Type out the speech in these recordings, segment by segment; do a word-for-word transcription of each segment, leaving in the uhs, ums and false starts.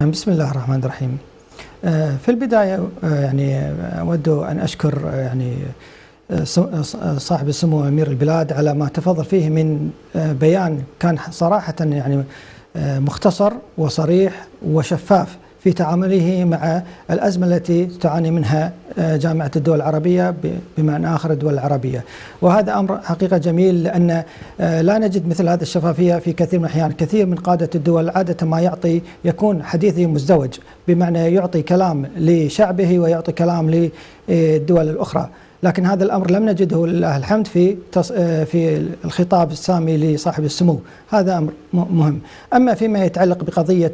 نعم، بسم الله الرحمن الرحيم. في البداية يعني أود أن أشكر يعني صاحب السمو أمير البلاد على ما تفضل فيه من بيان كان صراحة يعني مختصر وصريح وشفاف في تعامله مع الأزمة التي تعاني منها جامعة الدول العربية بمعنى آخر الدول العربية، وهذا أمر حقيقة جميل لأن لا نجد مثل هذه الشفافية في كثير من الأحيان. كثير من قادة الدول عادة ما يعطي يكون حديثه مزدوج، بمعنى يعطي كلام لشعبه ويعطي كلام للدول الأخرى، لكن هذا الأمر لم نجده لله الحمد في في الخطاب السامي لصاحب السمو. هذا أمر مهم. أما فيما يتعلق بقضية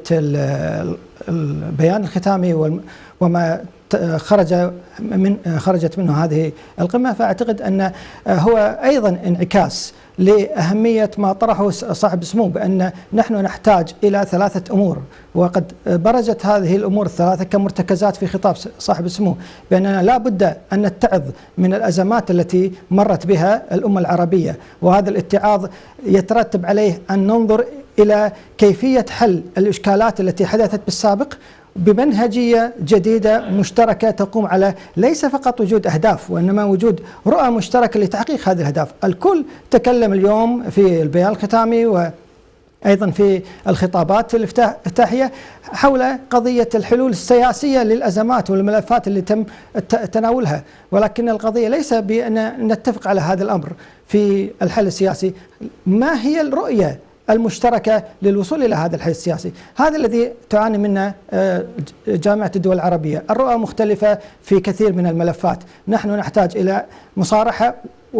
البيان الختامي وما خرج من خرجت منه هذه القمة، فأعتقد أن هو أيضا انعكاس لأهمية ما طرحه صاحب السمو، بأن نحن نحتاج إلى ثلاثة أمور، وقد برزت هذه الأمور الثلاثة كمرتكزات في خطاب صاحب السمو، بأننا لا بد أن نتعظ من الأزمات التي مرت بها الأمة العربية، وهذا الاتعاظ يترتب عليه أن ننظر إلى كيفية حل الإشكالات التي حدثت بالسابق بمنهجية جديدة مشتركة تقوم على ليس فقط وجود أهداف، وإنما وجود رؤى مشتركة لتحقيق هذه الأهداف. الكل تكلم اليوم في البيان الختامي وأيضا في الخطابات الافتتاحية حول قضية الحلول السياسية للأزمات والملفات اللي تم تناولها، ولكن القضية ليس بأن نتفق على هذا الأمر في الحل السياسي. ما هي الرؤية المشتركة للوصول إلى هذا الحل السياسي؟ هذا الذي تعاني منه جامعة الدول العربية. الرؤى مختلفة في كثير من الملفات. نحن نحتاج إلى مصارحة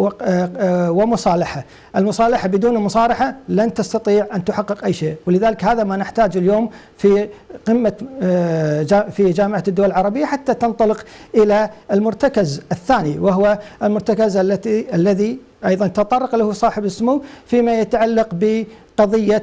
ومصالحة. المصالحة بدون مصارحة لن تستطيع أن تحقق أي شيء، ولذلك هذا ما نحتاج اليوم في قمة في جامعة الدول العربية حتى تنطلق إلى المرتكز الثاني، وهو المرتكز التي الذي أيضا تطرق له صاحب السمو فيما يتعلق بقضية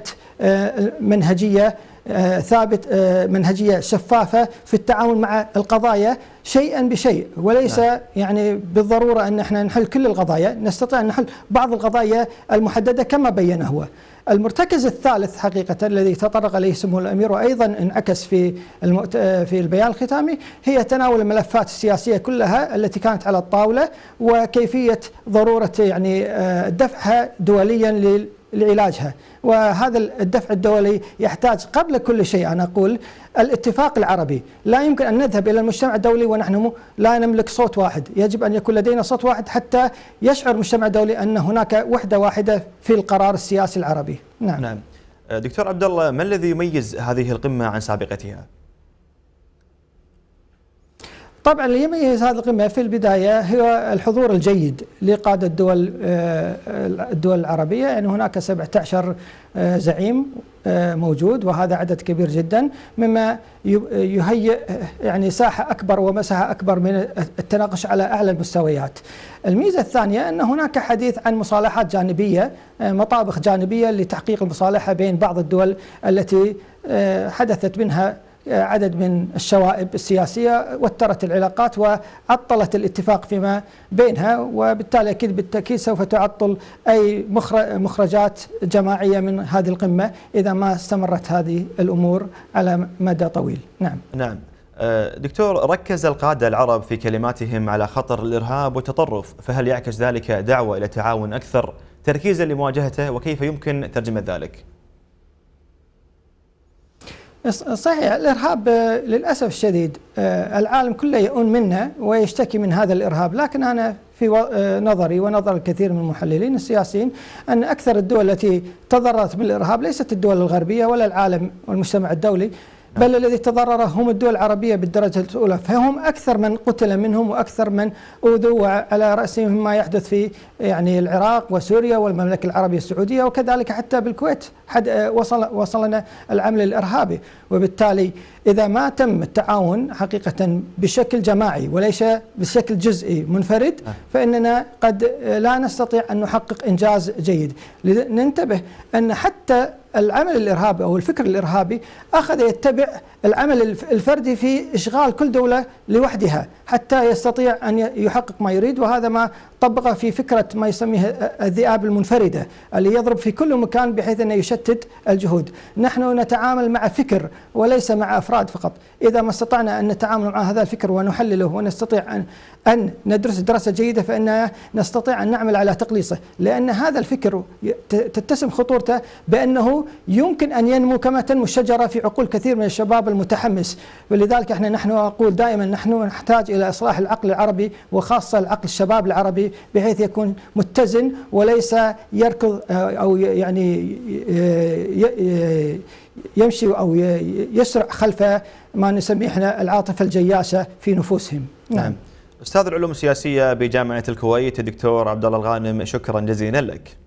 منهجية ثابت، منهجية شفافة في التعامل مع القضايا شيئا بشيء، وليس نعم. يعني بالضرورة أن احنا نحل كل القضايا، نستطيع أن نحل بعض القضايا المحددة كما بين هو. المرتكز الثالث حقيقة الذي تطرق عليه سمو الأمير وأيضا انعكس في المؤت... في البيان الختامي هي تناول الملفات السياسية كلها التي كانت على الطاولة، وكيفية ضرورة يعني دفعها دوليا لل لعلاجها. وهذا الدفع الدولي يحتاج قبل كل شيء أنا أقول الاتفاق العربي. لا يمكن أن نذهب إلى المجتمع الدولي ونحن لا نملك صوت واحد، يجب أن يكون لدينا صوت واحد حتى يشعر المجتمع الدولي أن هناك وحدة واحدة في القرار السياسي العربي. نعم. نعم. دكتور عبد الله، ما الذي يميز هذه القمة عن سابقتها؟ طبعا اللي يميز هذه القمة في البداية هو الحضور الجيد لقادة الدول الدول العربية. يعني هناك سبعة عشر زعيم موجود، وهذا عدد كبير جدا مما يهيئ يعني ساحة أكبر ومساحة أكبر من التناقش على أعلى المستويات. الميزة الثانية أن هناك حديث عن مصالحات جانبية، مطابخ جانبية لتحقيق المصالحة بين بعض الدول التي حدثت منها عدد من الشوائب السياسية وترت العلاقات وعطلت الاتفاق فيما بينها، وبالتالي أكيد بالتأكيد سوف تعطل أي مخرجات جماعية من هذه القمة إذا ما استمرت هذه الأمور على مدى طويل. نعم. نعم. دكتور، ركز القادة العرب في كلماتهم على خطر الإرهاب والتطرف، فهل يعكس ذلك دعوة إلى تعاون أكثر تركيزا لمواجهته، وكيف يمكن ترجمة ذلك؟ صحيح، الإرهاب للأسف الشديد العالم كله يؤون منه ويشتكي من هذا الإرهاب، لكن أنا في نظري ونظر الكثير من المحللين السياسيين أن أكثر الدول التي تضررت من الإرهاب ليست الدول الغربية ولا العالم والمجتمع الدولي، بل الذي تضرر هم الدول العربية بالدرجة الأولى، فهم أكثر من قتل منهم وأكثر من أوذوا، وعلى رأسهم ما يحدث في يعني العراق وسوريا والمملكة العربية السعودية، وكذلك حتى بالكويت حد وصل وصلنا العمل الإرهابي. وبالتالي إذا ما تم التعاون حقيقة بشكل جماعي وليس بشكل جزئي منفرد، فإننا قد لا نستطيع أن نحقق إنجاز جيد. ننتبه أن حتى العمل الإرهابي أو الفكر الإرهابي أخذ يتبع العمل الفردي في إشغال كل دولة لوحدها حتى يستطيع أن يحقق ما يريد، وهذا ما طبقه في فكرة ما يسميها الذئاب المنفردة اللي يضرب في كل مكان بحيث أنه يشتت الجهود. نحن نتعامل مع فكر وليس مع أفراد فقط. إذا ما استطعنا أن نتعامل مع هذا الفكر ونحلله ونستطيع أن أن ندرس دراسة جيدة فإننا نستطيع أن نعمل على تقليصه، لأن هذا الفكر تتسم خطورته بأنه يمكن أن ينمو كما تنمو الشجرة في عقول كثير من الشباب المتحمس. ولذلك احنا نحن أقول دائما نحن نحتاج إلى إصلاح العقل العربي وخاصة العقل الشباب العربي بحيث يكون متزن وليس يركض أو يعني يمشي أو يسرع خلف ما نسميه احنا العاطفة الجياشة في نفوسهم. نعم. أستاذ العلوم السياسية بجامعة الكويت الدكتور عبد الله الغانم، شكرا جزيلا لك.